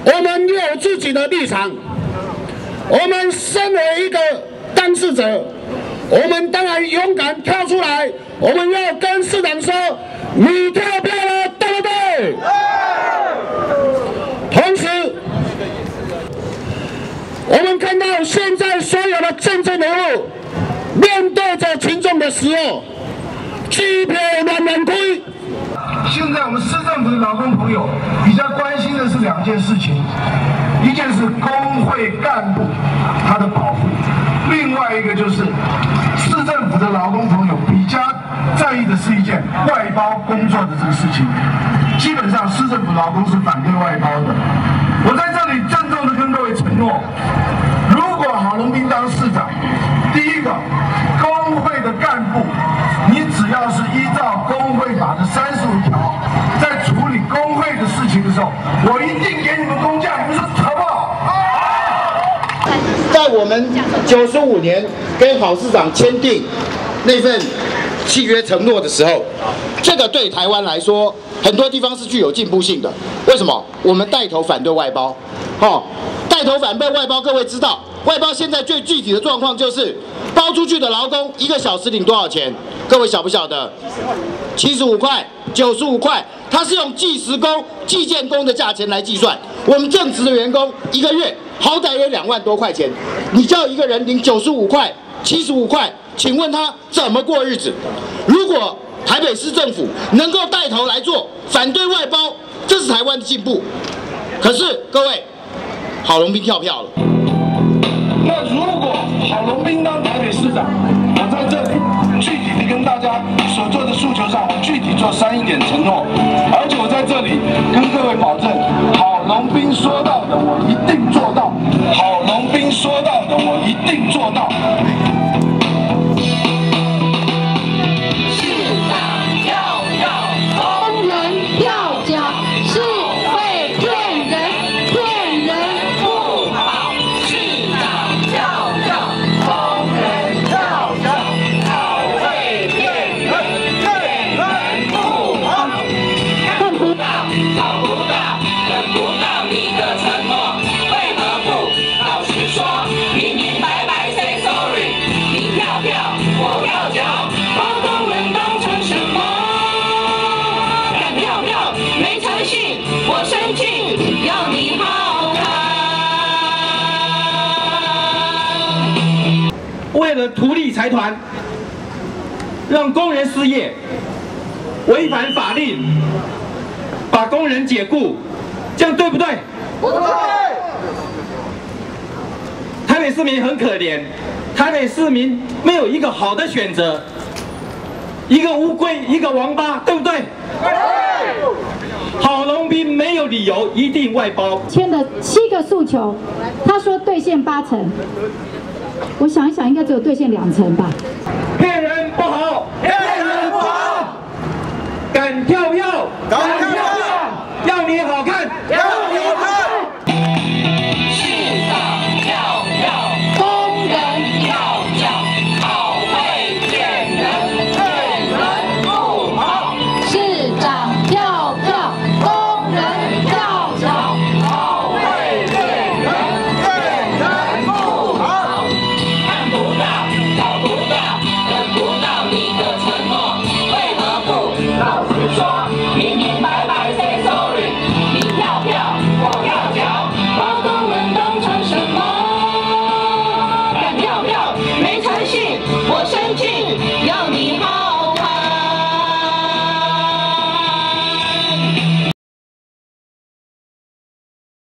我们有自己的立场。我们身为一个当事者，我们当然勇敢跳出来，我们要跟市长说：你跳票了，对不对？同时，我们看到现在所有的政治人物面对着群众的时候，机票乱推。 现在我们市政府的劳工朋友比较关心的是2件事情，一件是工会干部他的保护，另外一个就是市政府的劳工朋友比较在意的是一件外包工作的这个事情。基本上市政府劳工是反对外包的。我在这里郑重的跟各位承诺，如果郝龙斌当市长，第一个工会的干部，你只要是依照工会法的35条，在处理工会的事情的时候，我一定给你们工价，你们说好不好？ 在我们95年跟郝市长签订那份契约承诺的时候，这个对台湾来说，很多地方是具有进步性的。为什么？我们带头反对外包，带头反对外包。各位知道，外包现在最具体的状况就是包出去的劳工1个小时领多少钱？各位晓不晓得？75块、95块，它是用计时工、计件工的价钱来计算。我们正职的员工1个月好歹也2万多块钱，你叫一个人领95块、75块，请问他怎么过日子？如果台北市政府能够带头来做反对外包，这是台湾的进步。可是各位，郝龙斌跳票了。 那如果郝龙斌当台北市长，我在这里具体的跟大家所做的诉求上，我具体做3点承诺，而且我在这里跟各位保证，郝龙斌说到的我一定做到，郝龙斌说到的我一定做到。 为了图利财团，让工人失业，违反法令，把工人解雇，这样对不对？不对。台北市民很可怜，台北市民没有一个好的选择，一个乌龟，一个王八，对不对？对。郝龙斌没有理由一定外包。 签的7个诉求，他说兑现8成。我想一想，应该只有兑现2成吧。 骗人不好，骗人不好，敢跳票，敢跳票，要你好看。